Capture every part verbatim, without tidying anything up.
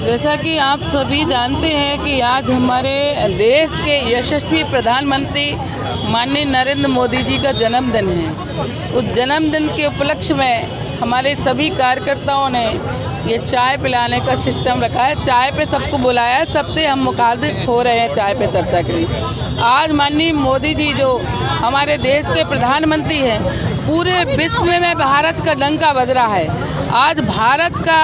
जैसा कि आप सभी जानते हैं कि आज हमारे देश के यशस्वी प्रधानमंत्री माननीय नरेंद्र मोदी जी का जन्मदिन है। उस जन्मदिन के उपलक्ष्य में हमारे सभी कार्यकर्ताओं ने ये चाय पिलाने का सिस्टम रखा है। चाय पे सबको बुलाया है, सबसे हम मुखातिब हो रहे हैं चाय पे चर्चा के लिए। आज माननीय मोदी जी जो हमारे देश के प्रधानमंत्री हैं, पूरे विश्व में भारत का डंका बज रहा है। आज भारत का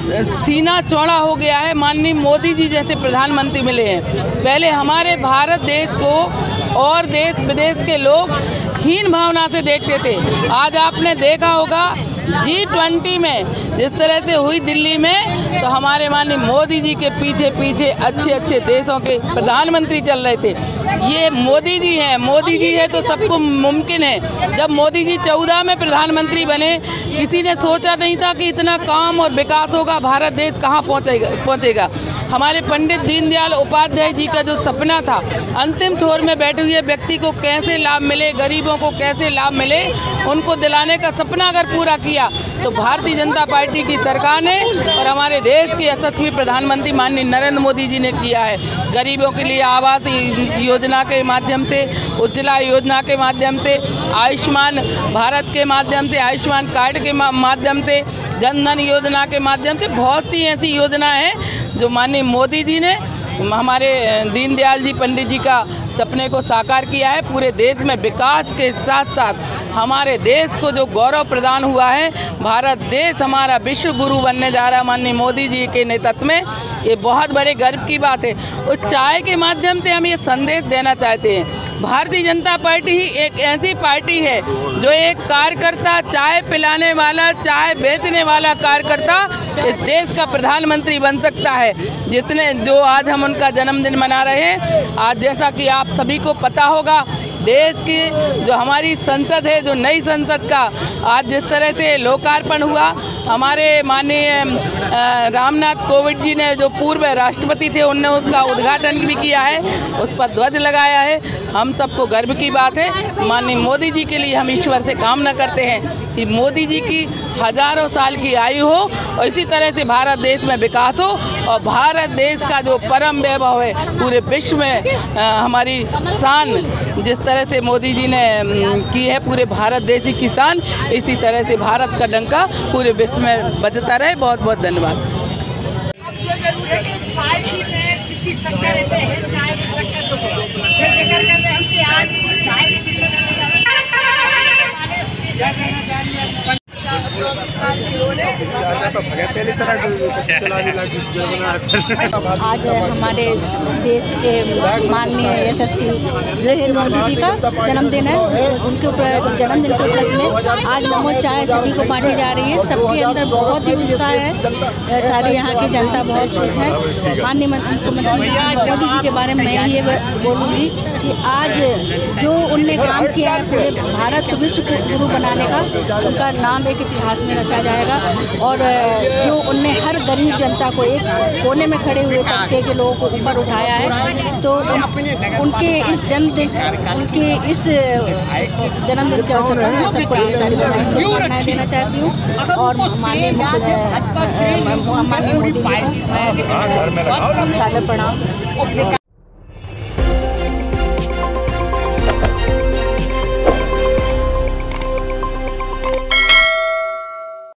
सीना चौड़ा हो गया है, माननीय मोदी जी जैसे प्रधानमंत्री मिले हैं। पहले हमारे भारत देश को और देश विदेश के लोग हीन भावना से देखते थे। आज आपने देखा होगा जी ट्वेंटी में जिस तरह से हुई दिल्ली में, तो हमारे माननीय मोदी जी के पीछे पीछे अच्छे अच्छे देशों के प्रधानमंत्री चल रहे थे। ये मोदी जी हैं, मोदी जी है तो सबको मुमकिन है। जब मोदी जी चौदह में प्रधानमंत्री बने, किसी ने सोचा नहीं था कि इतना काम और विकास होगा, भारत देश कहाँ पहुँचेगा पहुँचेगा हमारे पंडित दीनदयाल उपाध्याय जी का जो सपना था, अंतिम छोर में बैठे हुए व्यक्ति को कैसे लाभ मिले, गरीबों को कैसे लाभ मिले, उनको दिलाने का सपना अगर पूरा किया तो भारतीय जनता पार्टी की सरकार ने और हमारे देश के यशस्वी प्रधानमंत्री माननीय नरेंद्र मोदी जी ने किया है। गरीबों के लिए आवास योजना के माध्यम से, उज्ज्वला योजना के माध्यम से, आयुष्मान भारत के माध्यम से, आयुष्मान कार्ड के माध्यम से, जन धन योजना के माध्यम से बहुत सी ऐसी योजनाएं हैं जो माननीय मोदी जी ने हमारे दीनदयाल जी पंडित जी का सपने को साकार किया है। पूरे देश में विकास के साथ साथ हमारे देश को जो गौरव प्रदान हुआ है, भारत देश हमारा विश्व गुरु बनने जा रहा है माननीय मोदी जी के नेतृत्व में, ये बहुत बड़े गर्व की बात है। उस चाय के माध्यम से हम ये संदेश देना चाहते हैं, भारतीय जनता पार्टी ही एक ऐसी पार्टी है जो एक कार्यकर्ता, चाय पिलाने वाला, चाय बेचने वाला कार्यकर्ता इस देश का प्रधानमंत्री बन सकता है। जितने जो आज हम उनका जन्मदिन मना रहे हैं, आज जैसा कि आप सभी को पता होगा, देश की जो हमारी संसद है, जो नई संसद का आज जिस तरह से लोकार्पण हुआ, हमारे माननीय रामनाथ कोविंद जी ने जो पूर्व राष्ट्रपति थे, उनने उसका उद्घाटन भी किया है, उस पर ध्वज लगाया है। हम सबको गर्व की बात है। माननीय मोदी जी के लिए हम ईश्वर से कामना करते हैं कि मोदी जी की हजारों साल की आयु हो और इसी तरह से भारत देश में विकास हो और भारत देश का जो परम वैभव है पूरे विश्व में आ, हमारी शान जिस तरह से मोदी जी ने की है, पूरे भारत देश की शान, इसी तरह से भारत का डंका पूरे विश्व में बजता रहे। बहुत बहुत धन्यवाद। आज हमारे देश के माननीय यशस्वी नरेंद्र मोदी जी का जन्मदिन है। उनके जन्मदिन के उपलक्ष्य में आज नमो चाय सभी को बांटी जा रही है। सबके अंदर बहुत ही उत्साह है, सारी यहाँ की जनता बहुत खुश है। माननीय मुख्यमंत्री मोदी जी के बारे में मैं ये बोलूँगी कि आज जो उनने काम किया है पूरे भारत को विश्व गुरु बनाने का, उनका नाम एक इतिहास में रचा जाएगा। और जो उनने हर गरीब जनता को एक कोने में खड़े हुए तबके के लोगों को ऊपर उठाया है, तो उनके इस जन्मदिन उनके इस जन्मदिन के अवसर पर मैं सबको ढेर सारी बधाई देना चाहती हूँ। और माननीय माननीय मोदी जी को मैं सादर प्रणाम।